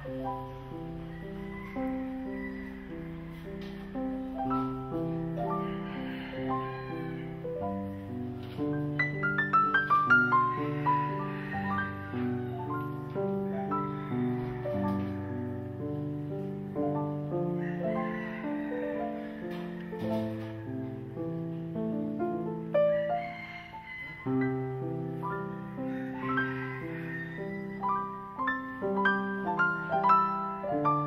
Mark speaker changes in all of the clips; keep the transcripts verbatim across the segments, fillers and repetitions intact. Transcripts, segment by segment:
Speaker 1: Thank you.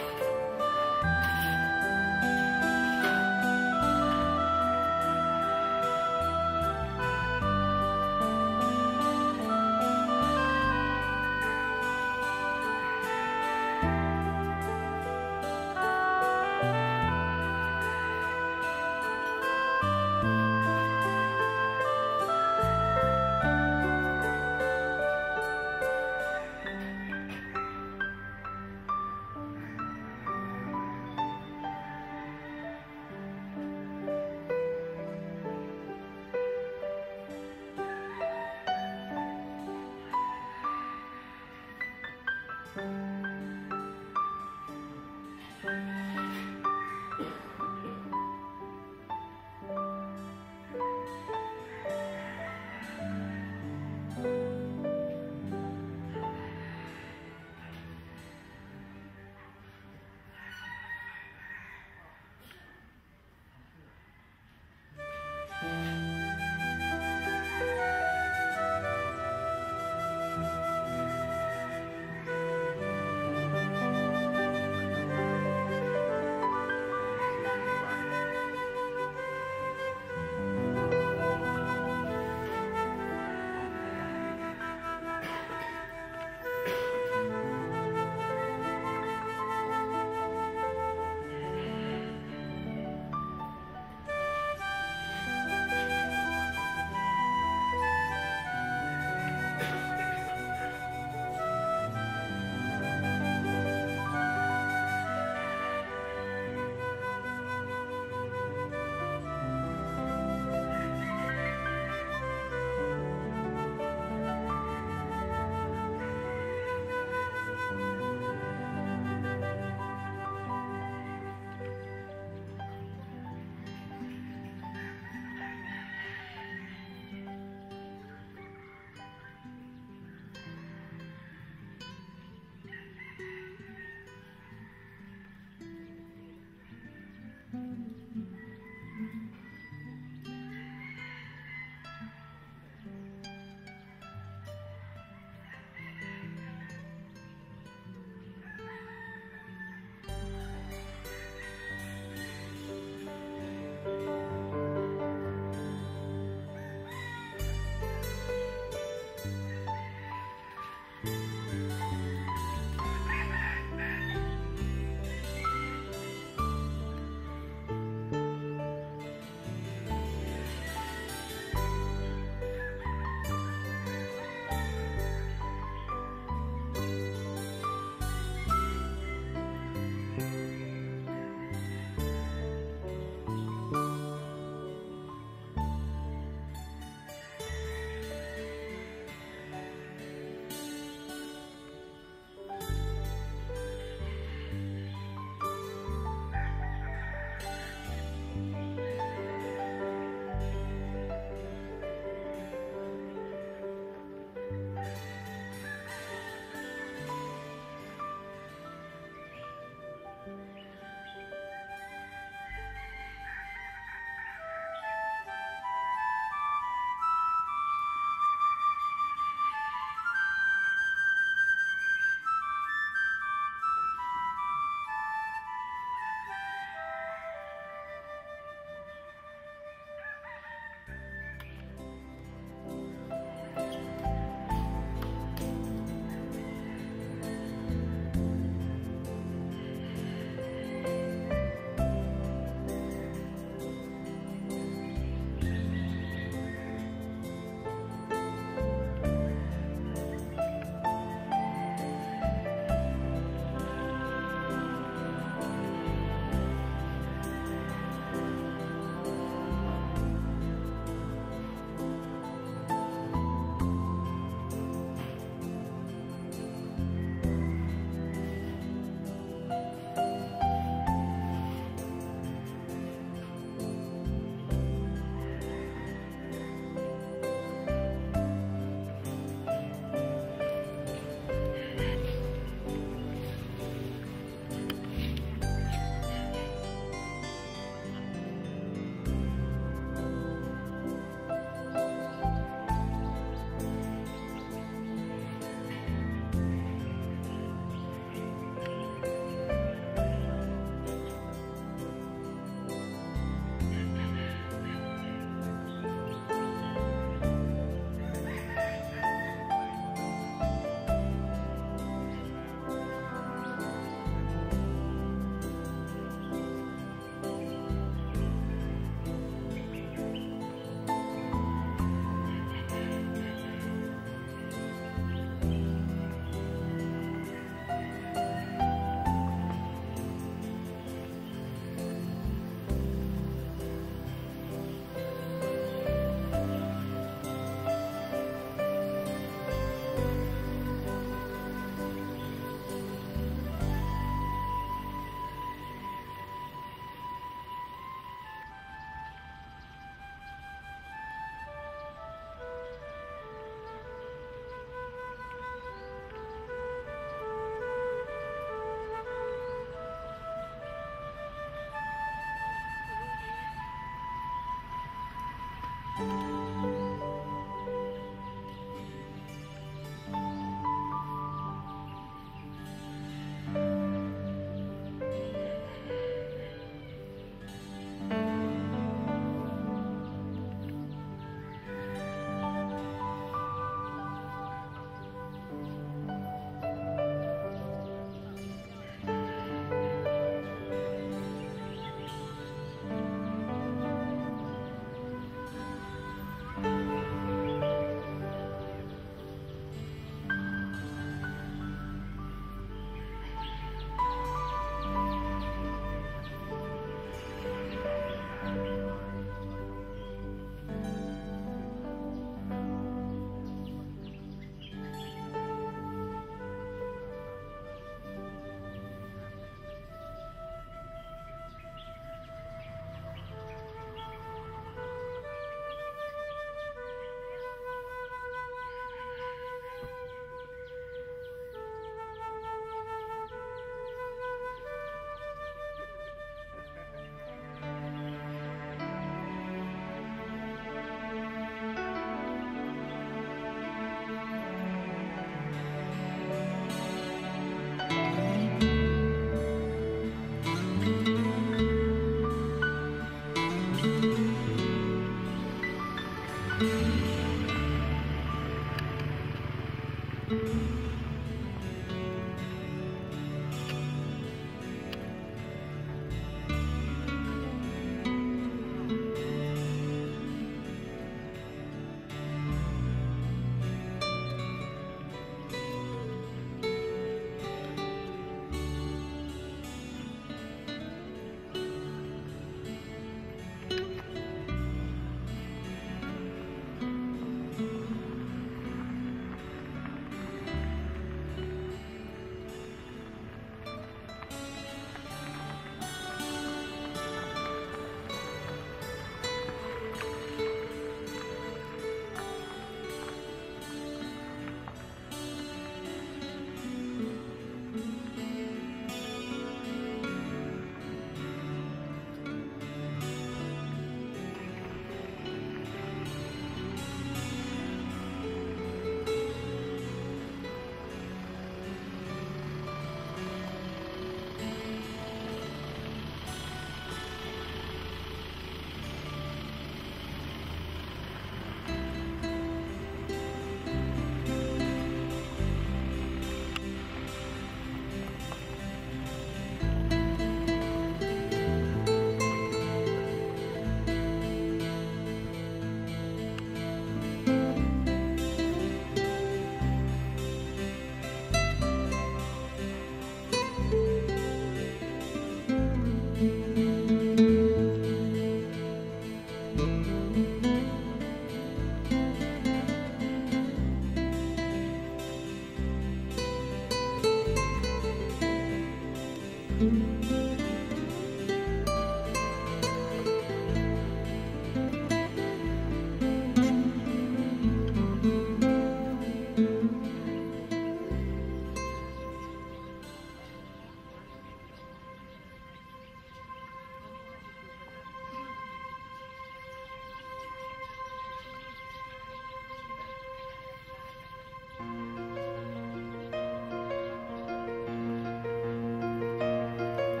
Speaker 1: ค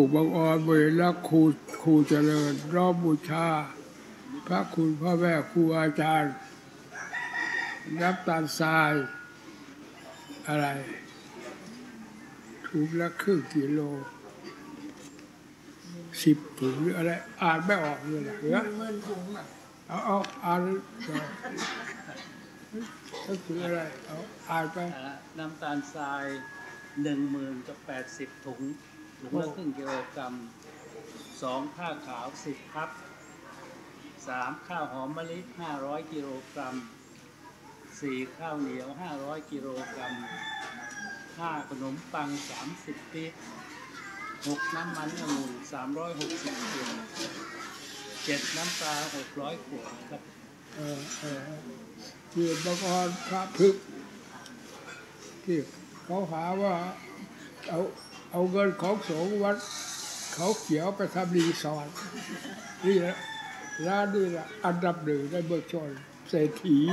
Speaker 1: กบางออนเวรครูครูเจริญรอบบูชาพระคุณพ่อแม่ครูอาจารย์รับตาลทรายอะไรถุงละครึ่งกิโลสิบถุงหรืออะไรอ่านไม่ออกเลยนะเหรอเอาเอาอ่านก็คืออะไรเอาอ่านไป
Speaker 2: น้ำตาลทรายหนึ่งหมื่นกับแปดสิบถุงถุงละครึ่งกิโลกรัมสองข้าวขาวสิบคัพสามข้าวหอมมะลิห้าร้อยกิโลกรัมสี่ข้าวเหนียวห้าร้อยกิโลกรัมห้าขนมปังสามสิบปี๊บหกน้ำมันองุ่นสามร้อยหกสิบขวดเจ็ดน้ำปลาหกร้อยขวดครับ
Speaker 1: เออเออที่บางคนพระพึกที่เขาหาว่าเอาเอาเงินของสงฆ์วัดเขาเขียวไปทำรีสอร์ทนี่แหละร้านนี่แหละอันดับหนึ่งในเมืองชนเศรษฐี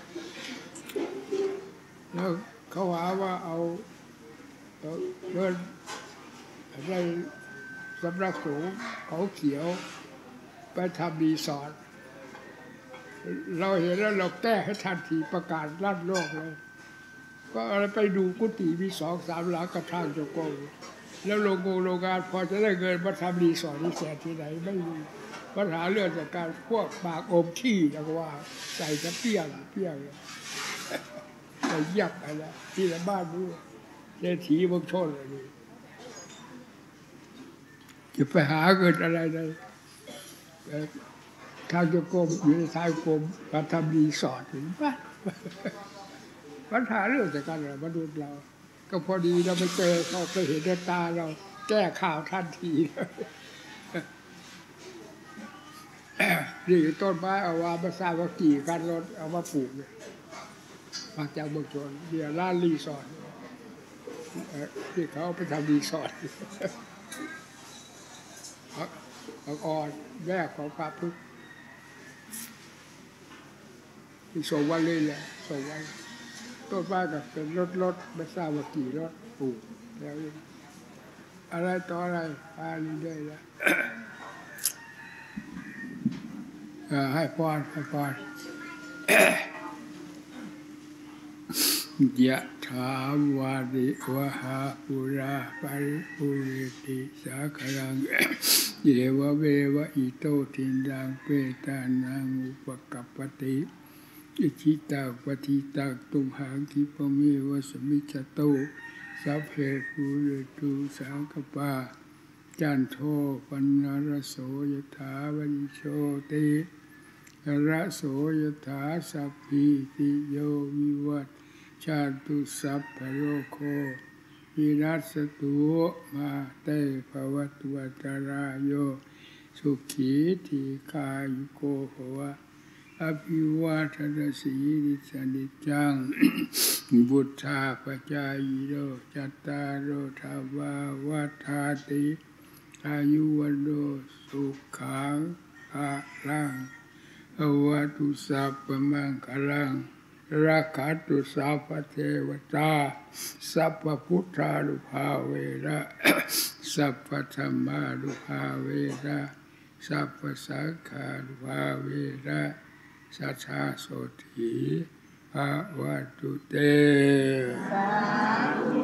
Speaker 1: แล้วเขาหาว่าเอาเงินในสำนักสงฆ์เขาเขียวไปทำรีสอร์ทเราเห็นแล้วเราแก้ให้ทันทีประกาศลั่นโลกเลยก็อะไรไปดูกุฏิมีสองสามหลังกระทั่งเจ้าโกงแล้วโรงงโรงงานพอจะได้เงินมาทำรีสอร์ทนี่แสนที่ไหนไม่มีปัญหาเรื่องจากการพวกปากอมขี้แล้วก็ว่าใส่จะเปี้ยงเปี้ยงใส่ยักอะไรที่ในบ้านนู้นเศรษฐีบางชนอะไรนี่จะไปหาเงินอะไรในทางเจ้ากรมอยู่ในทางกรมมาทำรีสอร์ทถึงป่ะปัญหาเรื่องจากการอะไรมนุษย์เราก็พอดีเราไปเจอเขาไปเห็นด้วยตาเราแก้ข่าวทันทีนี่ต้นไม้เอาว่ามาสร้างว่ากี่การรถเอามาปลูกเนี่ยมาจากเมืองชนเดี๋ยวร้านรีสอร์ทที่เขาไปทำรีสอร์ทเขาอ่อนแรกของพระพุทธที่ส่งวันเลยแหละส่งวันต้นไม้กับเป็นรถรถไม่ทราบว่ากี่รถปลูกแล้วอะไรต่ออะไรอ่านเรื่อยๆแล้วให้พรให้พรยะถาวาริวหาปุราปาริปุริติสาคลังเยวะเววะอิโตทินังเปตานังอุปกัปปติอิจิตังปฏิตังตุมหังคิปะเมวะสมิจฉโตสัพเพปุเรตุสังคปาจันโทปนรโสยถาวริโชติระโสยถาสัพพิติโยวิวัตชาตุสัพพโรโควินัสตุมาเตภวัตวัตรายโยสุขีทีกายุโกภวะอภิวาทนาสีริสนิจังบุตธาปจายโยจัตตารโอทาวาวัฏาติอายุวันโดสุขังภะลังอวตุสัพพมังคลังรักขัตุสัพพเทวตาสัพพพุทธานุภาเวนะสัพพธรรมานุภาเวนะสัพพสังฆานุภาเวนะสัทธาโสถีภะวัตุเตสาธุ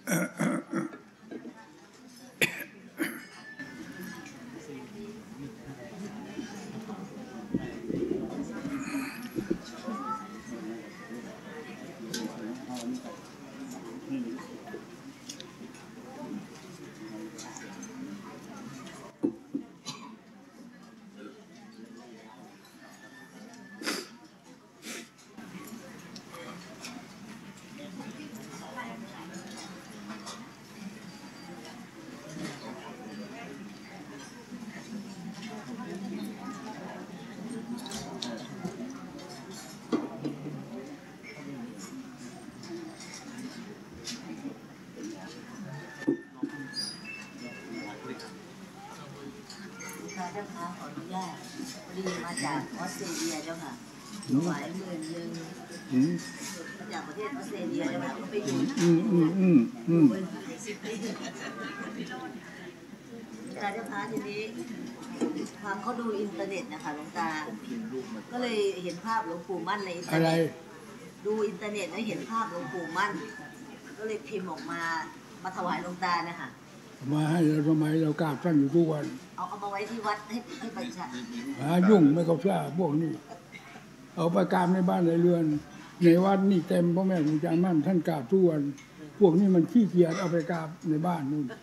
Speaker 3: เจ้าค่ะขออนุญาตพอดีมาจากออสเตรเลียเจ้าค่ะหลายหมื่นหนึ่งมาจากประเทศออสเตรเลียเจ้าค่ะก็ไปอยู่อืมอืมอืมอืมสิบปีแต่เจ้าค่ะทีนี้ความเขาดูอินเทอร์เน็ตนะคะหลวงตาก็เลยเห็นภาพหลวงปู่มั่นในอินเทอร์เน็ตดูอินเทอร์เน็ตแล้วเห็นภาพหลวงปู่มั่นก็เลยพิมพ์ออกมามาถวายหลวงตานะคะ
Speaker 1: มาให้เราทำไมเรากราบท่านอยู่ทุกวัน
Speaker 3: เอาเอามาไว้ที่วัดให้ให้ประชา
Speaker 1: หายุ่งไม่เขาทราบพวกนี้เอาไปกราบในบ้านในเรือนในวัดนี่เต็มพ่อแม่ครูอาจารย์มั่นท่านกราบทุกวันพวกนี้มันขี้เกียจเอาไปกราบในบ้านนู่น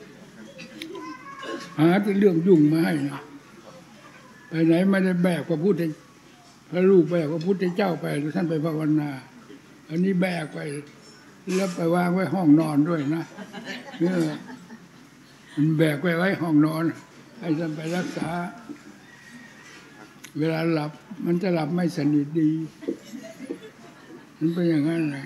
Speaker 1: หาแต่เรื่องยุ่งมาให้นะไปไหนไม่ได้แบกพระพุทธพระลูกแบกพระพุทธเจ้าไปท่านไปภาวนาอันนี้แบกไปแล้วไปวางไว้ห้องนอนด้วยนะเนี่ยมันแบกไว้ไว้ห้องนอนให้ท่านไปรักษาเวลาหลับมันจะหลับไม่สนิทดีมันเป็นอย่างนั้นนะ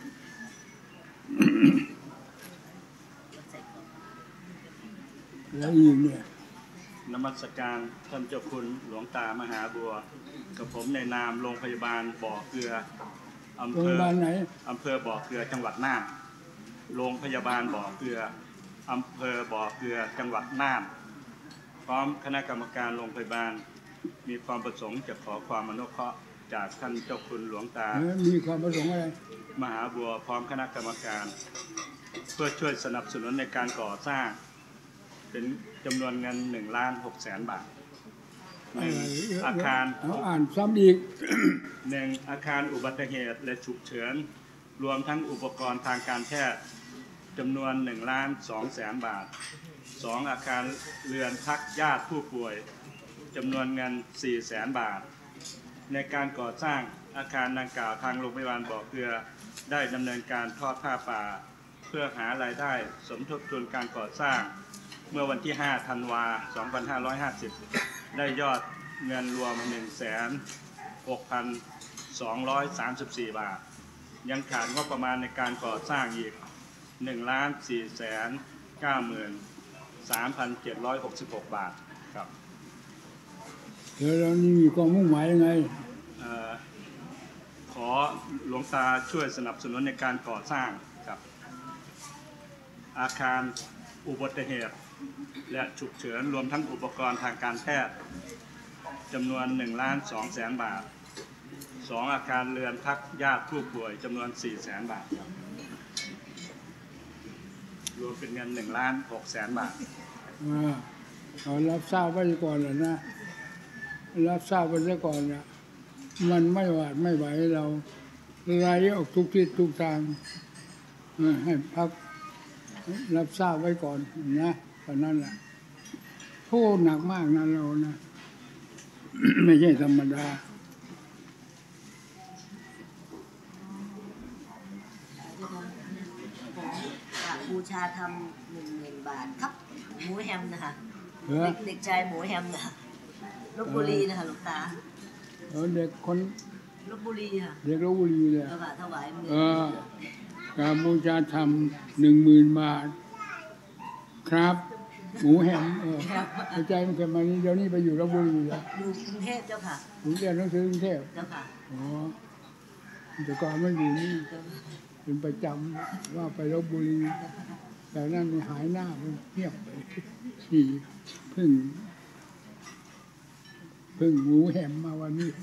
Speaker 1: แล้วอีกเนี่ย
Speaker 2: นมัสการท่านเจ้าคุณหลวงตามหาบัวกับผมในนามโรงพยาบาลบ่อเกลืออำเภออำเภอบ่อเกลือจังหวัดน่านโรงพยาบาลบ่อเกลืออำเภอบ่อเกลือจังหวัดน่านพร้อมคณะกรรมการโรงพยาบาลมีความประสงค์จะขอความอนุเคราะห์จากท่านเจ้าคุณหลวงตา
Speaker 1: มีความประสงค์อะไร
Speaker 2: มหาบัวพร้อมคณะกรรมการเพื่อช่วยสนับสนุนในการก่อสร้างเป็นจำนวนเงินหนึ่งล้านหกแสนบาทหนึ่งอาคาร
Speaker 1: อ่านซ้ำอีก
Speaker 2: หนึ่งอาคารอุบัติเหตุและฉุกเฉินรวมทั้งอุปกรณ์ทางการแพทย์จำนวนหนึ่งล้านสองแสนบาทสองอาคารเรือนพักญาติผู้ป่วยจำนวนเงินสี่แสนบาทในการก่อสร้างอาคารดังกล่าวทางโรงพยาบาลบ่อเกลือได้ดำเนินการทอดผ้าป่าเพื่อหารายได้สมทบทุนการก่อสร้างเมื่อวันที่ห้าธันวาคมสองพันห้าร้อยห้าสิบได้ยอดเงินรวม หนึ่งแสนหกพันสองร้อยสามสิบสี่ บาทยังขาดงบประมาณในการก่อสร้างอีก หนึ่งล้านสี่แสนเก้าหมื่นสามพันเจ็ดร้อยหกสิบหก บาทครับ
Speaker 1: แล้วเรานี่มีความมุ่งหมายยังไง
Speaker 2: ขอหลวงตาช่วยสนับสนุนในการก่อสร้างครับอาคารอุบัติเหตุและฉุกเฉินรวมทั้งอุปกรณ์ทางการแพทย์จำนวนหนึ่งล้านสองแสนบาทสองอาคารเรือนพักญาติผู้ป่วยจำนวนสี่แสนบาทครับรวมเป็นเงินหนึ่งล้านหกแสนบาท
Speaker 1: เรารับทราบไว้ก่อนเลยนะรับทราบไว้ก่อนนะมันไม่หวาดไม่ไหวเราไล่ออกทุกทิศทุกทางให้พักรับทราบไว้ก่อนนะตอนนั้นแหละโทษหนักมากนะเรานะไม่ใช่ธรรมดา
Speaker 3: บูชาทำหนึ่งหมื่นบาทครับหมูแฮมนะคะเด็กชายหมูแฮมนะลพบุรีนะคะหลวงตา
Speaker 1: เด็กคน
Speaker 3: ลพบุรีค่ะ
Speaker 1: เด็กลพบุรีเลย
Speaker 3: ถวายมือ
Speaker 1: การบูชาทำหนึ่งหมื่นบาทครับหมูแฮมเออใจมันเกิดมาเดี๋ยวนี้ไปอยู่ลพบุรีแล้ว
Speaker 3: อยู่กรุงเทพเจ้าค่ะ
Speaker 1: ผมเรียนหนังสือกรุงเทพ
Speaker 3: เจ้าค่ะ
Speaker 1: อ๋อแต่ก่อนไม่อยู่นี่เป็นประจำว่าไปลพบุรีแต่นั่นหายหน้ามันเงียบไปนี่เพิ่งเพิ่งหมูแฮมมาวันนี้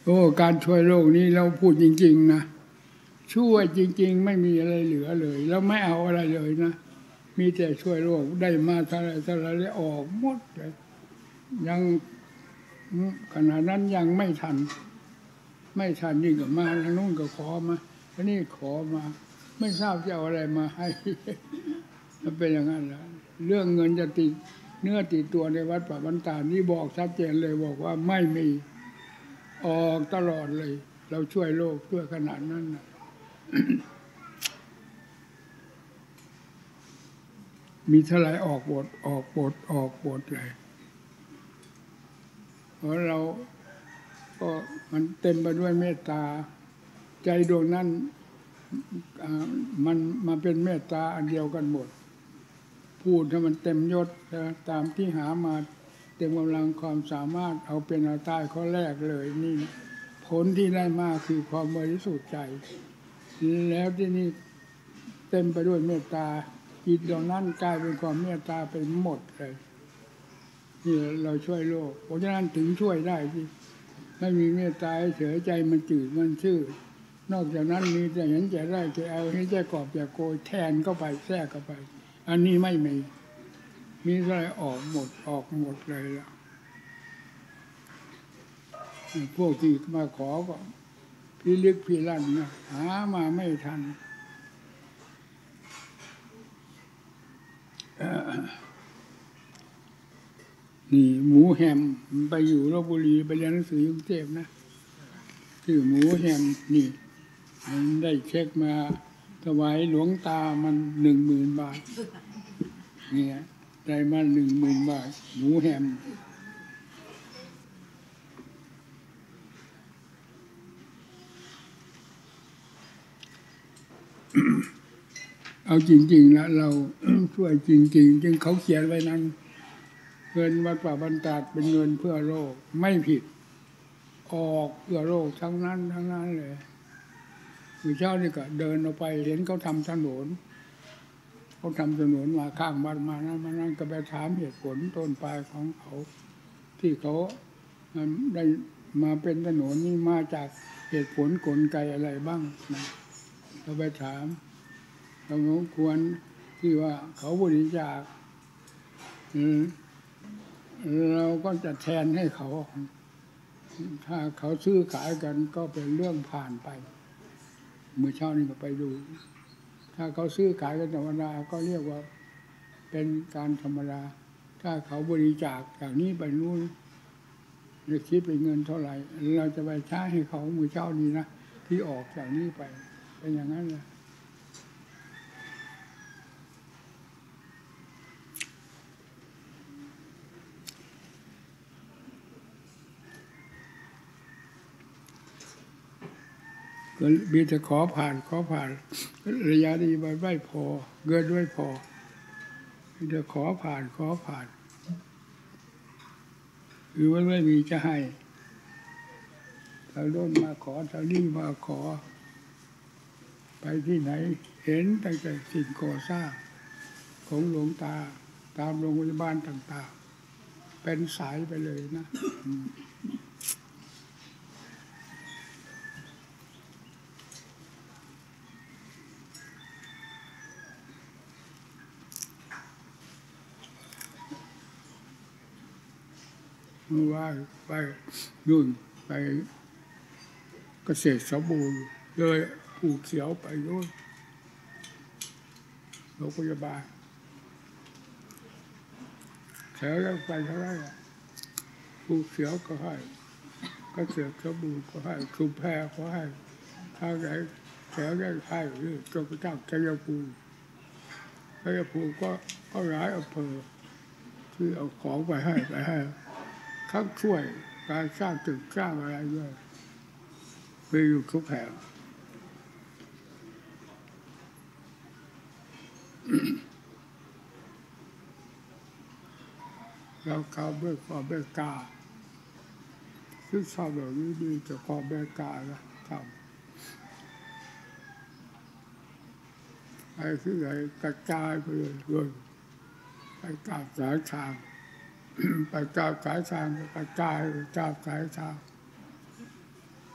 Speaker 1: โอ้การช่วยโลกนี้เราพูดจริงๆนะช่วยจริงๆไม่มีอะไรเหลือเลยแล้วไม่เอาอะไรเลยนะมีแต่ช่วยโลกได้มาเท่าไรเท่าไรได้ออกหมดเลยยังขณะนั้นยังไม่ทันไม่ทันนี่ก็มาทางนู้นก็ขอมาอันนี้ขอมาไม่ทราบจะเอาอะไรมาให้มันเป็นอย่างนั้นแหละเรื่องเงินจะติดเนื้อติดตัวในวัดป่าบรรดานี่บอกชัดเจนเลยบอกว่าไม่มีออกตลอดเลยเราช่วยโลกช่วยขนาดนั้นนะ มีเท่าไรออกบทออกบทออกบทเลยเพราะเราก็มันเต็มไปด้วยเมตตาใจดวงนั้นมันมาเป็นเมตตาอันเดียวกันหมดพูดให้มันเต็มยศตามที่หามาเต็มกำลังความสามารถเอาเป็นเอาตายข้อแรกเลยนี่ผลที่ได้มากคือความบริสุทธิ์ใจแล้วที่นี่เต็มไปด้วยเมตตาจิตดวงนั้นกลายเป็นความเมตตาไปหมดเลยนี่เราช่วยโลกเพราะฉะนั้นถึงช่วยได้ที่ไม่มีเมตตาเฉยใจมันจืดมันชื่อนอกจากนั้นมีแต่เห็นใจได้ใจเอาเห็นใจกอบใจโกยแทนเข้าไปแทรกเข้าไปอันนี้ไม่มีมีอะไรออกหมดออกหมดเลยล่ะพวกที่มาขอก็พิลึกพิลั่นนะหามาไม่ทันนี่หมูแฮมไปอยู่ลพบุรีไปเรียนหนังสือกรุงเทพนะชื่อหมูแฮมนี่มันได้เช็คมาถวายหลวงตามันหนึ่งหมื่นบาทเนี่ยได้มาหนึ่งหมื่นบาทหมูแฮมเอาจริงๆแล้วเราช่วยจริงๆจึงเขาเขียนไว้นั้นเงินวัดป่าบรรดาเป็นเงินเพื่อโลกไม่ผิดออกเพื่อโลกทั้งนั้นทั้งนั้นเลยคือเช้านี่ก็เดินออกไปเห็นเขาทำถนนเขาทำถนนมาข้างบ้านมานั้นมานั้นก็ไปถามเหตุผลต้นปลายของเขาที่เขาได้มาเป็นถนนนี่มาจากเหตุผลกลไกอะไรบ้างนะเราไปถามเราควรที่ว่าเขาบริจาคเราก็จะแทนให้เขาถ้าเขาซื้อขายกันก็เป็นเรื่องผ่านไปเมื่อเช้านี้ก็ไปดูถ้าเขาซื้อขายกันธรรมดาก็เรียกว่าเป็นการธรรมดาถ้าเขาบริจาคจากนี้ไปนู่นจะคิดเป็นเงินเท่าไหร่เราจะไปใช้ให้เขาเมื่อเช้านี้นะที่ออกจากนี้ไปเป็นอย่างนั้นเลยก็มีแต่ขอผ่านขอผ่านระยะนี้มันไม่พอเงินไม่พอมีแต่ขอผ่านขอผ่านหรือว่าไม่มีจะให้เราโดนมาขอเรานี่มาขอไปที่ไหนเห็นตั้งแต่สิ่งก่อสร้างของหลวงตาตามโรงพยาบาลต่างๆเป็นสายไปเลยนะเมื่อว่าไปนู่นไปเกษตรสมบูรณ์เลยผูกเขียวไปนู่นโรงพยาบาลแถวแล้วไปเท่าไรอ่ะผูกเขียวก็ให้เกษตรสมบูรณ์ก็ให้ชุมแพก็ให้ทางไหนแถวได้ให้หรือจนกระทั่งชัยภูมิชัยภูมิก็ก็หลายอำเภอที่เอาของไปให้ไปให้ทั้งช่วยการสร้างตึกสร้างอะไรด้วยไปอยู่ทุกแห่งเราเขาเบิกความเบิกกาซึ่งชอบแบบนี้ดีจะความเบิกกาแล้วทำไอ้ที่ไหนกระจายไปเลยไปตามสายทางไปตามสายทางกระจายตามสายทาง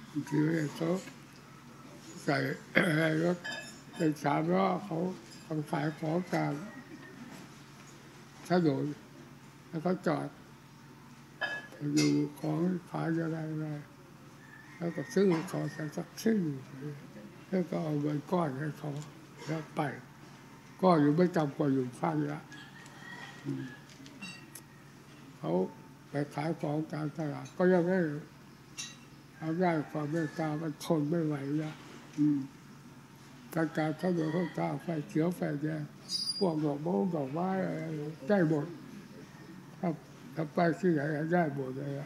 Speaker 1: บางทีเขาใส่อะไรรถเป็นสามล้อเขาเขาขายของตามถนนแล้วก็จอดดูของขายอะไรอะไรแล้วก็ซื้อของสักชิ้นแล้วก็เอาเงินก้อนให้เขาแล้วไปก็อยู่ไม่จำกว่าอยู่ฟังละเขาไปขายของตามตลาดก็ยังไม่ทำได้ความเมตตามันทนไม่ไหวแล้วการการเข้าโดยเข้าตาไฟเขียวไฟแดงพวกดอกไม้ดอกไม้อะไรได้หมดถ้าถ้าไปที่ไหนได้หมดเลย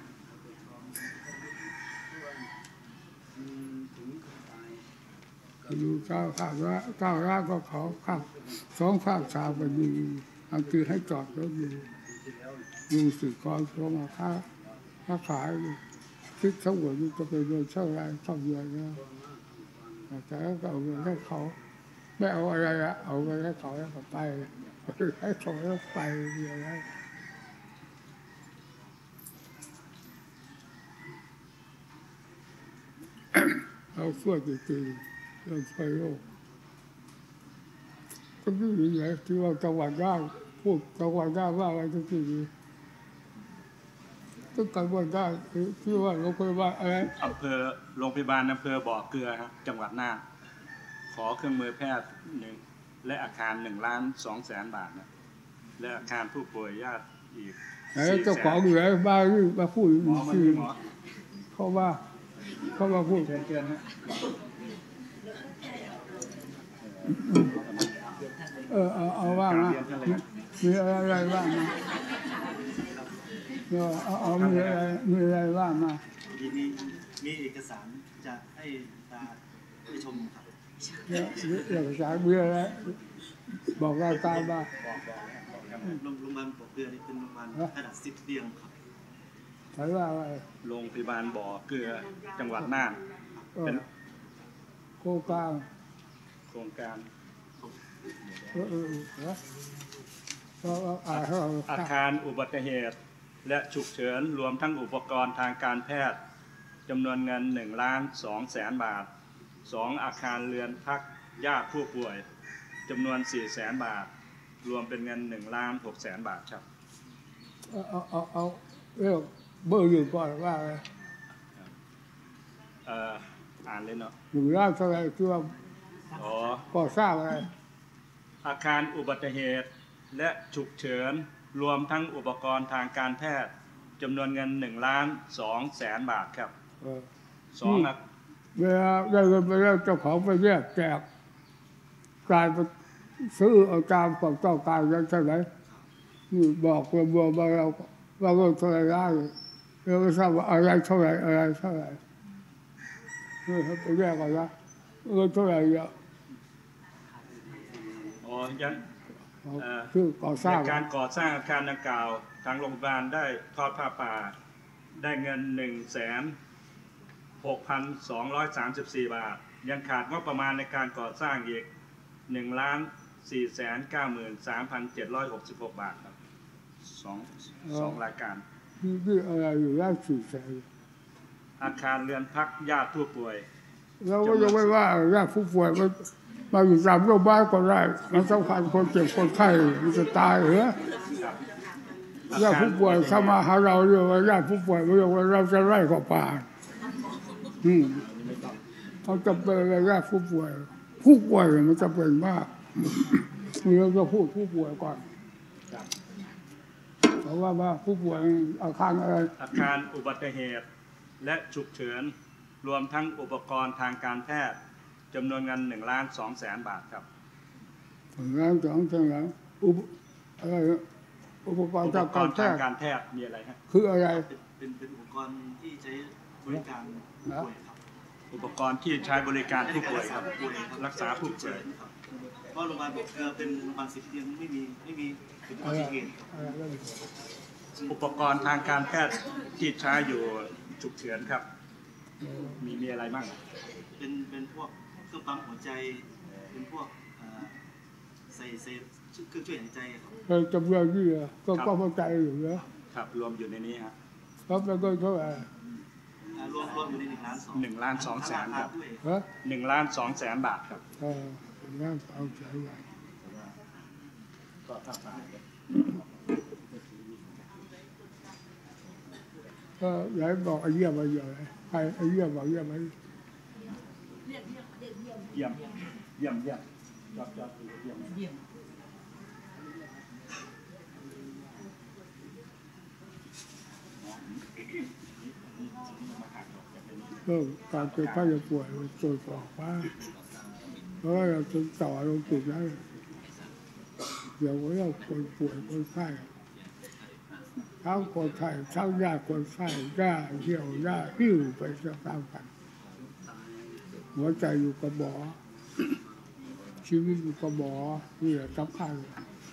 Speaker 1: ดูก้าวข้างละก้าวละก็เขาข้างสองข้างสามมันดีบางทีให้จอดรถอยู่ดูสื่อกรโทรมาค้าค้าขายคิดทั้งหมดจะไปโดนเช่าไรเช่าเดือนนะแต่ก็เอาเงินให้เขาไม่เอาอะไรอะเอาเงินให้เขาแล้วก็ไปให้เขาแล้วไปอย่างไรเราช่วยจริงๆเราช่วยโลกก็ไม่มีอะไรที่ว่าจังหวัดได้พูดจังหวัดได้ว่าอะไรทุกทีต้องการว่าได้ที่ว่าโรงพยาบาลอะไร
Speaker 2: อำเภอโรงพยาบาลอำเภอบ่อเกลือครับจังหวัดน่านขอเครื่องมือแพทย์หนึ่งและอาคารหนึ่งล้านสองแสนบาทนะและอาคารผู้ป่วยญาติอีก
Speaker 1: สี่เจ้าของอยู่ไหนบ้ามาพูดคือเขาว่าเขามาพูด
Speaker 2: เกินๆฮะ
Speaker 1: เออเอาเอาว่ามามีอะไรบ้างมาเอาเอามีอะไรมีอะไรบ้างมา
Speaker 4: มีมีมีเอกสารจะให้ตาไปชมครับ
Speaker 1: เอกสารมีอะไรบอกเราตามมา
Speaker 4: โรงพยาบาลบ่อเกลือนี่เป็นโรงพยาบาลขนาดสิบเตียงครับ
Speaker 1: ใช่ว่าอะไร
Speaker 2: โรงพยาบาลบ่อเกลือจังหวัดน่านเป็น
Speaker 1: โครงการ
Speaker 2: โครงการ
Speaker 1: เออเออเออ
Speaker 2: อาคารอุบัติเหตุและฉุกเฉินรวมทั้งอุปกรณ์ทางการแพทย์จำนวนเงินหนึ่งล้านสองแสนบาทสองอาคารเรือนพักญาติผู้ป่วยจำนวนสี่แสนบาทรวมเป็นเงินหนึ่งล้านหกแสนบาทครับ
Speaker 1: เอาเอาเอาเรื่องเบอร์อยู่ก่อนว่าอะไร
Speaker 2: เอ่ออ่านเลยเนาะ
Speaker 1: หนึ่งล้านเท่าไรที่ว่า
Speaker 2: อ๋อ
Speaker 1: ก่อสร้างอะไร
Speaker 2: อาคารอุบัติเหตุและฉุกเฉินรวมทั้งอุปกรณ์ทางการแพทย์จำนวนเงินหนึ่งล้านสองแสนบาทครับสองครับ
Speaker 1: เวลาได้เงินไปแล้วเจ้าของไปแยกแจกกลายไปซื้อเอาตามความต้องการกันใช่ไหมนี่บอกเราบอกมาเราว่าเงินเท่าไรได้เราไม่ทราบว่าอะไรเท่าไรอะไรเท่าไรนี่เขาไปแยกกันนะเงินเท่าไรเยอะ
Speaker 2: อ๋อยัง
Speaker 1: คือก่อสร้าง
Speaker 2: การก่อสร้างอาคารดังกล่าวทางโรงพยาบาลได้ทอดผ้าป่าได้เงินหนึ่งแสนหกพันสองร้อยสามสิบสี่บาทยังขาดงบประมาณในการก่อสร้างอีกหนึ่งล้านสี่แสนเก้าหมื่นสามพันเจ็ดร้อยหกสิบหกบาทครับสองสองรายการ
Speaker 1: นี่อะไรอยู่ล้านสี่แสน
Speaker 2: อาคารเรือนพักญาติผู้ป่วย
Speaker 1: เราก็ยังไม่ว่าญาติผู้ป่วยมันมาอยู่ตามโรงพยาบาลก็ได้มันสำคัญคนเจ็บคนไข้มันจะตายเหรอญาติผู้ป่วยเข้ามาหาเราเรียกว่าญาติผู้ป่วยไม่เรียกว่าเราจะไล่เข้าป่าอืมเขาจะเป็นญาติผู้ป่วยผู้ป่วยมันจะเป็นมากเราจะพูดผู้ป่วยก่อนเพราะว่าว่าผู้ป่วยอาคารอะไร
Speaker 2: อาคารอุบัติเหตุและฉุกเฉินรวมทั้งอุปกรณ์ทางการแพทย์จำนวนเงินหนึ่งล้านสองแสนบาทครับ
Speaker 1: หนึ่งล้านสองแสนอุปอะไรอุปกรณ์ทางการแพทย์
Speaker 2: การแพทย์มีอะไรครับ
Speaker 1: คืออะไร
Speaker 4: เป็นเป็นอุปกรณ์ที่ใช้บริการผู้ป่วยครับ
Speaker 2: อุปกรณ์ที่ใช้บริการผู้ป่วยครับรักษาผู้ป่วย
Speaker 4: เพราะโรงพยาบาลบ่อเกลือเป็นโรงพยาบาลสิบเตียงไม่มีไม่มีอุบัติเหตุ
Speaker 2: อุปกรณ์ทางการแพทย์ที่ใช้อยู่ฉุกเฉินครับมีมีอะไรบ้าง
Speaker 4: เป็นเป็นพวกเครื่องปั๊มหัวใจเป็นพวกใส่ใส่เครื่องช่วยหายใจครับ
Speaker 1: เออจำนวนที่ก็ก็หัวใจอยู่นะครับ
Speaker 2: รวมอยู่ในนี้ครับ
Speaker 1: ครับแล้วก็เท่าไหร่
Speaker 4: รวมรวมอยู่ในหนึ่งล้านสอง
Speaker 5: หนึ่งล้านสองแสนครับ
Speaker 4: ด้วย
Speaker 1: ฮะ
Speaker 5: หนึ่งล้านสองแสนบาทครับ
Speaker 1: เออร่างเอาใจไว้
Speaker 5: ก็ถ้าผ่าน
Speaker 1: ก็ไหนบอกไอ้เยี่ยมมาเยอะเลยใครไอ้เยี่ยมบอกเยี่ยมมา
Speaker 3: เรียกเรียกเรียกเยี่ยม
Speaker 5: เยี่ยมเยี่ยมเยี่ยมยอดยอดเยี่ยม
Speaker 3: เยี่ยม
Speaker 1: เรื่องการเจ็บไข้จะป่วยมันตรวจสอบว่าเพราะว่าเราถึงต่อลงจุดนั้นเดี๋ยวเราคนป่วยคนไข้ทั้งคนไข้ทั้งญาติคนไข้ญาติเที่ยวญาติหิ้วไปตามกันหัวใจอยู่กับหมอชีวิตอยู่กับหมอนี่แหละสำคัญ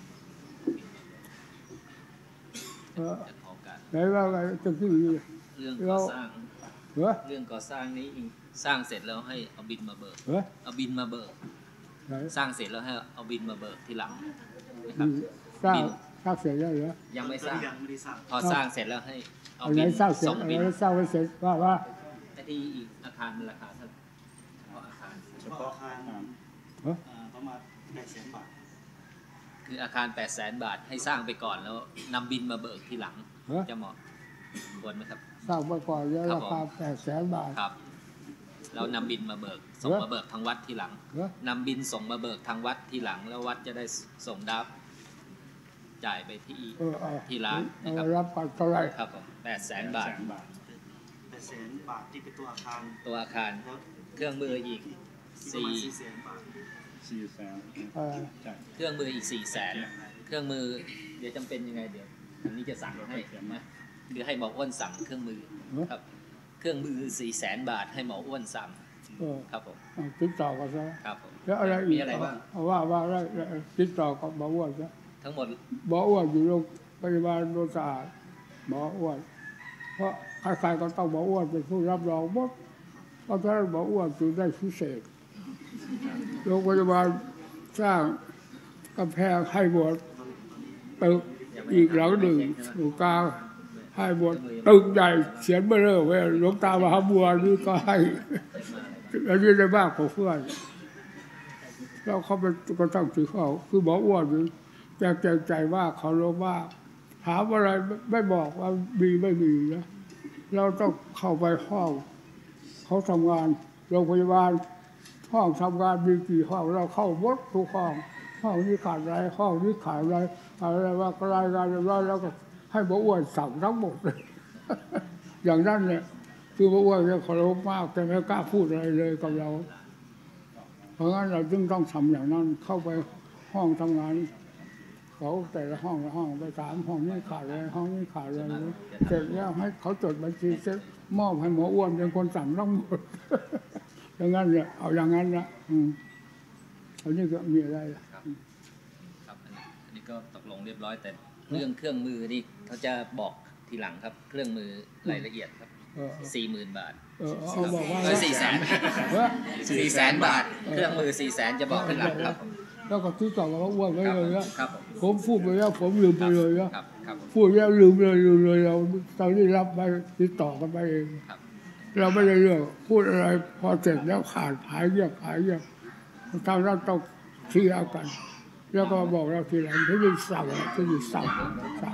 Speaker 1: เออไหนว่าไงจะขึ้นอยู่
Speaker 6: เรื่องก่อสร้าง
Speaker 1: เหรอ
Speaker 6: เรื่องก่อสร้างนี้สร้างเสร็จแล้วให้เอาบินมาเบิก
Speaker 1: เหรอ
Speaker 6: เอาบินมาเบิก
Speaker 1: ไหน
Speaker 6: สร้างเสร็จแล้วให้เอาบินมาเบิกทีหลังนะครับ
Speaker 1: สร้างสร้างเสร็จแล้วเหรอ
Speaker 6: ยังไม่
Speaker 4: ตอน
Speaker 6: สร้าง
Speaker 4: นี้ยังไม่ได้สร้าง
Speaker 6: พอสร้างเสร็จแล้วให้เอา
Speaker 1: เอาไหน
Speaker 6: บิน
Speaker 1: สร้างเสร็จ
Speaker 6: ส่ง
Speaker 1: เอา
Speaker 6: บิน
Speaker 1: ไหนสร้างไม่เสร็จว่าว่า
Speaker 6: ไอ้ที่อีกอาคารมันราคาเท่าไหร่เฉพาะอาคาร
Speaker 4: เฉพาะอาคาร
Speaker 1: เหรอ
Speaker 4: อ่าประมาณแปดแสนบาท
Speaker 6: คืออาคารแปดแสนบาทให้สร้างไปก่อนแล้วนำบินมาเบิกทีหลัง
Speaker 1: เหรอ
Speaker 6: จะเหมาะควรไหมครับ
Speaker 1: สร้างไปก่อนแล้ว
Speaker 6: ครับ
Speaker 1: ราคาแปดแสนบาท
Speaker 6: ครับเรานำบินมาเบิกส่ง
Speaker 1: เหรอ
Speaker 6: มาเบิกทางวัดทีหลัง
Speaker 1: เหรอน
Speaker 6: ำบินส่งมาเบิกทางวัดทีหลัง แล้ววัดจะได้ส่งดับจ่ายไปที่
Speaker 1: เออเอา
Speaker 6: ที่ร้าน
Speaker 1: เอา
Speaker 6: นะครับ
Speaker 1: รับกันเท่าไหร่
Speaker 6: ครับผมแปดแสนบาท
Speaker 4: แปดแสนบาทที่เป็นตัวอาคาร
Speaker 6: ตัวอาคาร
Speaker 4: แล้ว
Speaker 6: เครื่องมืออีก
Speaker 4: ประมาณ
Speaker 6: สี่
Speaker 4: สี่แสนบาท
Speaker 5: สี่แสน
Speaker 1: เออ
Speaker 5: ใช่
Speaker 6: เครื่องมืออีกสี่แสนเครื่องมือเดี๋ยวจำเป็นยังไงเดี๋ยวอันนี้จะสั่งให้นะหรือให้หมออ้วนสั่งเครื่องมือครับเครื่องมือสี่แสนบาทให้หมออ้วนสั่ง
Speaker 1: เออ
Speaker 6: ครับผม
Speaker 1: เอาติดต่อกันซะ
Speaker 6: ครับผม
Speaker 1: แล้วอะไรอี
Speaker 6: มี
Speaker 1: ก
Speaker 6: อะไรบ้าง
Speaker 1: เอาว่าว่าอะไรติดต่อกับหมออ้วนซะ
Speaker 6: ทั้งหมด
Speaker 1: หมออ้วนอยู่โรงพยาบาลโนนสะอาดหมออ้วนเพราะใครๆก็ต้องหมออ้วนเป็นผู้รับรองหมดเพราะฉะนั้นหมออ้วนจึงได้พิเศษโรงพยาบาลสร้างกำแพงให้หมดตึกอีกหลังหนึ่งอยู่กลางให้หมดตึกใหญ่เขียนเบอร์เร่อไว้หลวงตามหาบัวนี่ก็ให้อันนี้ในบ้านของเพื่อนแล้วเขาเป็นก็ต้องถือเขาคือหมออ้วนนี่แต่เกรงใจว่าเขาลงว่าถามอะไรไม่บอกว่ามีไม่มีนะเราต้องเข้าไปห้องเขาทำงานโรงพยาบาลห้องทำงานมีกี่ห้องเราเข้าหมดทุกห้องห้องนี้ขาดอะไรห้องนี้ขาดอะไรอะไรว่ารายงานเรียบร้อยแล้วก็ให้หมออ้วนสั่งทั้งหมดเลย อย่างนั้นเนี่ยคือหมออ้วนเนี่ยเคารพมากแต่ไม่กล้าพูดอะไรเลยกับเราเพราะงั้นเราจึงต้องทำอย่างนั้นเข้าไปห้องทำงานเขาแต่ละห้องละห้องไปถามห้องนี้ขาดอะไรห้องนี้ขาดอะไรเสร็จแล้วให้เขาจดบัญชีเสร็จมอบให้หมออ้วนเป็นคนสั่งทั้งหมด อย่างนั้นเนี่ยเอาอย่างนั้นนะอืมอันนี้ก็มีอะไรล่ะ
Speaker 6: ครับอันนี้อันนี้ก็ตกลงเรียบร้อยแต่เรื่องเครื่องมือนี่เขาจะบอกทีหลังครับ เครื่องมือรายละเอียดครับ
Speaker 1: เออ
Speaker 6: สี่หมื่นบาท
Speaker 1: เออเอาบอกว่า
Speaker 6: เออสี่แสน
Speaker 1: เออ
Speaker 6: สี่แสนบาท เครื่องมือสี่แสนจะบอกทีหลังครับผม
Speaker 1: แล้วก็ที่ต่อกับหมออ้วนไว้เลยนะครับ
Speaker 6: ผม
Speaker 1: ผมพูดไปแล้วผมลืมไปเลยนะครับ
Speaker 6: ครับผม
Speaker 1: พูดแล้วลืมเลยลืมเลยเราตอนนี้รับไปติดต่อกันไปเอง
Speaker 6: ครับ
Speaker 1: เราไม่ได้เรื่องพูดอะไรพอเสร็จแล้วขาดหายเงียบหายเงียบทางนั้นต้องเคลียร์กัน แล้วก็บอกเราทีหลังที่นี่สั่งที่นี่สั่งสั่ง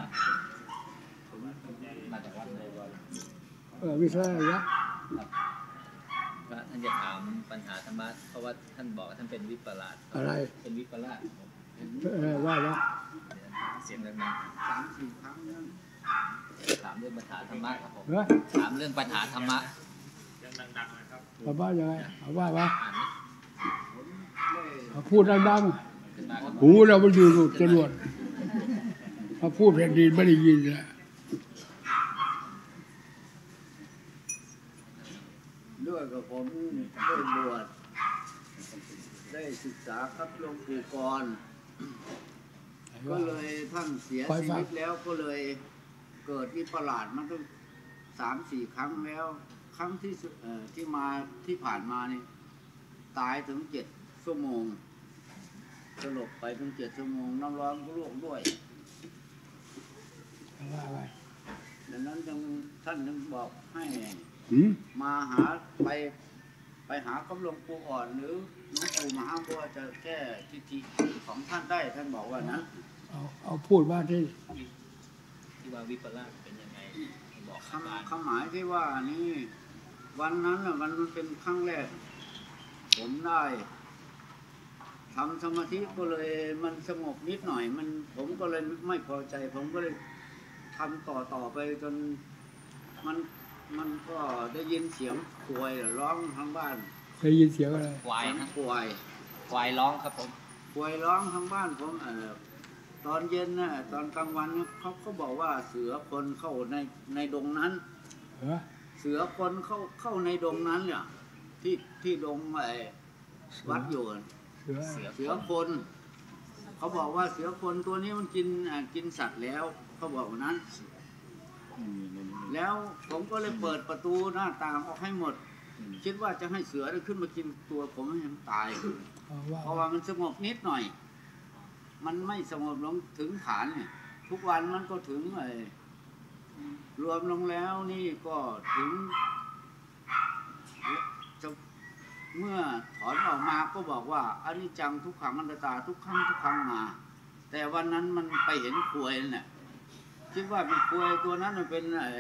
Speaker 6: มาจากวัดเลย
Speaker 1: เออไม่ใช่อะไรนะ
Speaker 6: พระท่านจะถามปัญหาธรรมะเพราะว่าท่านบอกว่าท่านเป็นวิปลาส
Speaker 1: อะไร
Speaker 6: เป็นวิปลาส
Speaker 1: เออว่าว่า
Speaker 6: เสียงดังๆสามสี่ครั้งถามเรื่องปัญหาธรรมะครับผม
Speaker 1: เออ
Speaker 6: ถามเรื่องปัญหาธรรมะ
Speaker 1: เอาว่ายังไงเอาว่าว่า
Speaker 6: อ่านนี่
Speaker 1: เอาพูดดัง
Speaker 6: ขึ้นมาครับ
Speaker 1: ๆหูเราไม่อยู่จรวดเอาพูดแผ่นดินไม่ได้ยินนะ
Speaker 7: ด้วยกับผมได้บวชได้ศึกษาครับหลวงปู่กรก็เลยท่านเสียชีวิตแล้วก็เลยเกิดวิปลาสมันก็สามสี่ครั้งแล้ว ครั้งที่สุดเอ่อที่มาที่ผ่านมานี่ตายถึงเจ็ดชั่วโมงสลบไปถึงเจ็ดชั่วโมงน้ำร้อนก็ลวกด้วย
Speaker 1: ว่าไง
Speaker 7: ดังนั้นจึงท่านจึงบอกให้มาหาไปไปหากับหลวงปู่อ่อนหรือหลวงปู่มหาบัวจะแก้ทิฏฐิของท่านได้ท่านบอกว่านะ
Speaker 1: เอาเอาพูดว่าที่
Speaker 6: ที่ว่าวิปลาสเป็นยังไงบอก
Speaker 7: คำคำหมายที่ว่านี่วันนั้นน่ะมันเป็นครั้งแรกผมได้ทำสมาธิก็เลยมันสงบนิดหน่อยมันผมก็เลยไม่พอใจผมก็เลยทำต่อต่อไปจนมันมันก็ได้ยินเสียงควายร้องทั้งบ้าน
Speaker 1: ได้ยินเสียงอะไร
Speaker 6: ควาย
Speaker 7: นะควาย
Speaker 6: ควายร้องครับผม
Speaker 7: ควายร้องทั้งบ้านผมเออตอนเย็นน่ะตอนกลางวันเขาเขาบอกว่าเสือคนเข้าในในดงนั้นเสือคนเข้าเข้าในดงนั้นเนี่ยที่ที่ดงไอ้วัดอยู่เสือเสือคนเขาบอกว่าเสือคนตัวนี้มันกินกินสัตว์แล้วเขาบอกว่านั้นแล้วผมก็เลยเปิดประตูหน้าต่างออกให้หมดคิดว่าจะให้เสือได้ขึ้นมากินตัวผมให้มันตายเพราะว่ามันสงบนิดหน่อยมันไม่สงบลงถึงฐานเนี่ยทุกวันมันก็ถึงไอ้รวมลงแล้วนี่ก็ถึงจะเมื่อถอนออกมาก็บอกว่าอนิจจังทุกขังอนัตตาทุกครั้งทุกครั้งมาแต่วันนั้นมันไปเห็นควยนั่นแหละคิดว่าเป็นควยตัวนั้นมันเป็นไอ้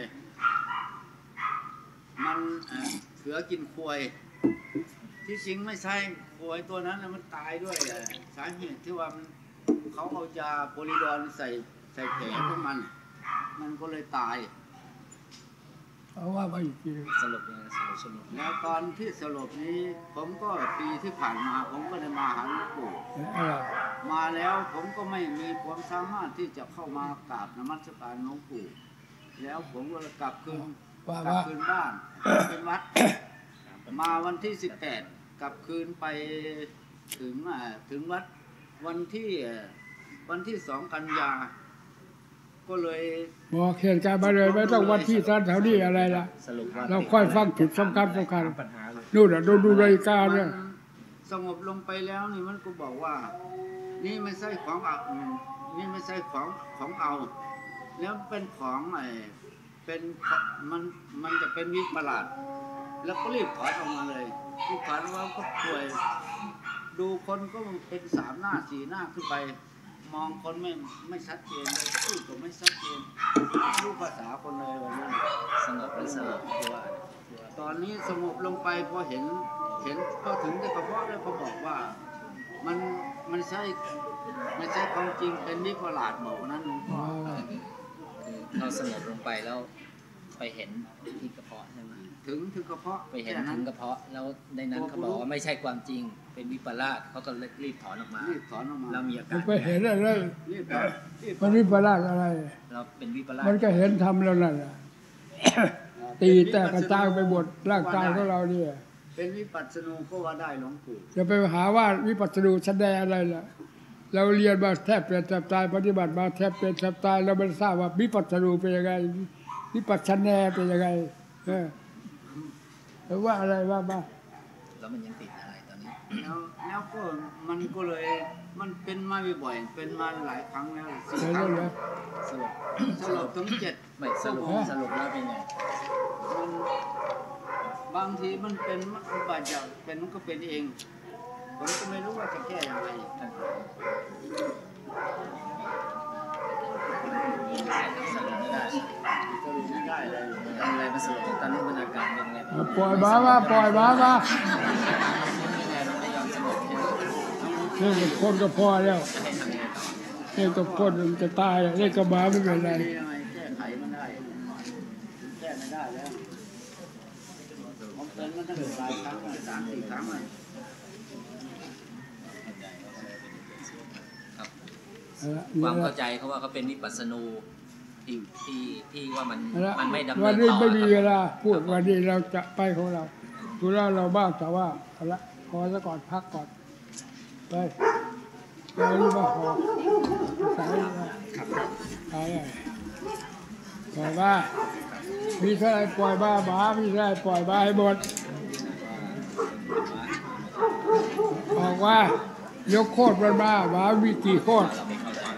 Speaker 7: มันเสือกินควยที่จริงไม่ใช่ควยตัวนั้นมันตายด้วยสาเหตุที่ว่ามันเขาเอายาโพลิดอนใส่ใส่แผลของมันมันก็เลยตาย
Speaker 1: เอาว่าไปอีกที
Speaker 6: สรุปยังไงสรุปสรุป
Speaker 7: แล้วตอนที่สรุปนี้ผมก็ปีที่ผ่านมาผมก็ได้มาหาหลวงปู่มาแล้วผมก็ไม่มีความสามารถที่จะเข้ามากราบนมัสการหลวงปู่แล้วผมก็กลับคืนกลับคืนบ้านเป็นวัดมาวันที่สิบแปดกลับคืนไปถึงถึงวัดวันที่วันที่สองกันยาก็เลย
Speaker 1: บอกเหตุการณ์มาเลยไม่ต้องวันที่สั้นแถวนี้อะไรล่ะเราค่อยฟังจุดสำคัญสำคัญนู่นอ่ะดูดูรายการเนี่ย
Speaker 7: สงบลงไปแล้วนี่มันก็บอกว่านี่ไม่ใช่ของเอานี่ไม่ใช่ของของเอาแล้วเป็นของไอ้เป็นมันมันจะเป็นวิปลาสแล้วก็รีบถอนออกมาเลยรีบถอนว่าก็ป่วยดูคนก็เป็นสามหน้าสี่หน้าขึ้นไปมองคนไม่ไม่ชัดเจนเลยพูดก็ไม่ชัดเจนรู้ภาษาคนเลยวันนี้
Speaker 6: สงบหรือสงบเพราะว่า
Speaker 7: ตอนนี้สงบลงไปพอเห็นเห็นพอถึงแต่กระเพาะแล้วเขาบอกว่ามันมันใช่ไม่ใช่ความจริงเป็นวิปลาสบอกนั้นหลวงพ่อ
Speaker 6: คือเราสงบลงไปแล้วไปเห็นที่กระเพาะใช่ไหม
Speaker 7: ถึงถึงกระเพาะ
Speaker 6: ไปเห็นถึงกระเพาะแล้วในนั้นเขาบอกว่าไม่ใช่ความจริงเป็นวิปลาสเขาก็รีบถอนออกมา
Speaker 7: รีบถอนออกมา
Speaker 6: เรามีอาการ
Speaker 1: ไปเห็นอะไร
Speaker 7: รีบถอน
Speaker 1: มันวิปลาสอะไร
Speaker 6: เราเป็นวิปลาส
Speaker 1: มันก็เห็นทำแล้วนั่นแหละตีแต่กระจายไปหมดร่างกายของเราเนี่ย
Speaker 7: เป็นวิปัสสนูก็ว่าได้หลวงปู่
Speaker 1: จะไปหาว่าวิปัสสนูแสดงอะไรล่ะเราเรียนมาแทบเป็นแทบตายปฏิบัติมาแทบเป็นแทบตายเราไม่ทราบว่าวิปัสสนูเป็นยังไงวิปัสสนาเป็นยังไงเออหรือว่าอะไรว่าบ้า
Speaker 6: แล้วมันยังติดอะไรตอนนี้
Speaker 7: แล้วแล้วก็มันก็เลยมันเป็นมาบ่อยๆเป็นมาหลายครั้งแล้วสี่ครั้งสรุปสรุปถึงเจ็ด
Speaker 6: ไม่สรุปสรุปแล้วเป็นไง
Speaker 7: มันบางทีมันเป็นมันบาดเจ็บเป็นมันก็เป็นเองผมก็ไม่รู้ว่าจะแก้ยังไง
Speaker 6: สรุปไม่ได้
Speaker 7: สรุปไม่ได้เลย
Speaker 6: ทำอะไรมาสรุปตอนนี้บรรยากาศเป็นไง
Speaker 1: ปล่อยบ้าว่าปล่อยบ้าว่าเล่นกับคนก็พอแล้วเล่นกับคนมันจะตายเล่นกับบ้าไม่เป็นไร
Speaker 7: แก้ไขมันได้แก้ไม่ได้แล้วผมเป็นมันตั้งหลายครั้งสามสี่ครั้งเลย
Speaker 6: ความเข้าใจเขาว่าเขาเป็นวิปัสสนูที่ที่ที่ว่ามันมันไม่ดำเนินต่อ
Speaker 1: วันนี้ไม่มีเวลาพูดวันนี้เราจะไปของเราดูแลเราบ้างแต่ว่าเอาละพอซะก่อนพักก่อนไปไปนี่มาขอสายมาไปปล่อยบ้ามีเท่าไรปล่อยบ้าหมามีเท่าไรปล่อยบ้าให้หมดบอกว่ายกโคตรมันบ้าหมามีกี่โคตร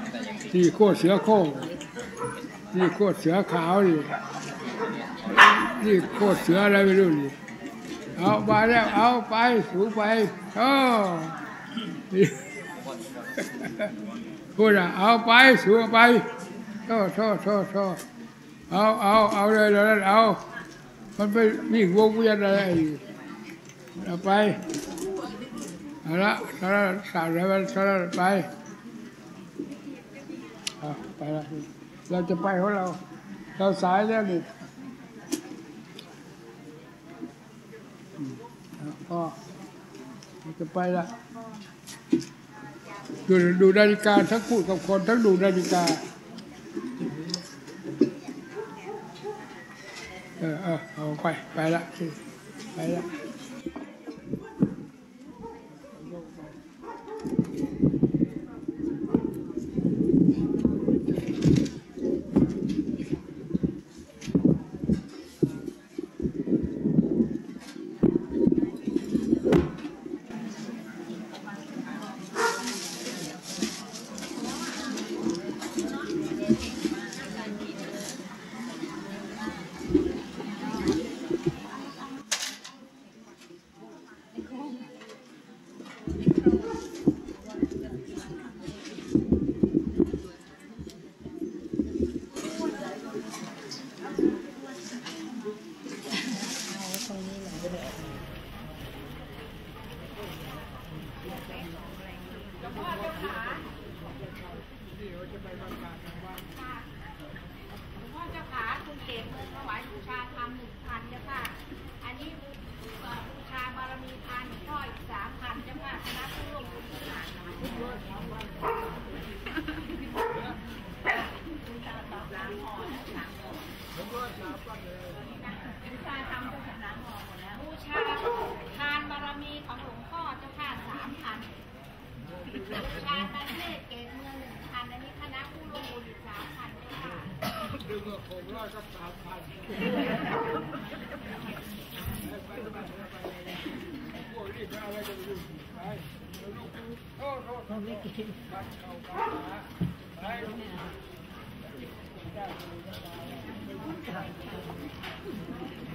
Speaker 1: สี่โคตรเสือโคตรนี่โคตรเสือขาวดินี่โคตรเสืออะไรไม่รู้นี่เอาไปแล้วเอาไปสูงไปโอ้พูดอ่ะเอาไปสูงไปโทษโทษโทษโทษเอาเอาเอาเลยแล้วเอามันไปวิ่งวงเวียนอะไรเอาไปเอาละสารสารอะไรสารไปเอาไปละเราจะไปของเราเราสายแล้วนี่พ่อจะไปละดูดูนาฬิกาทั้งพูดกับคนทั้งดูนาฬิกาเออเออเอาไปไปละไปละ
Speaker 3: ไป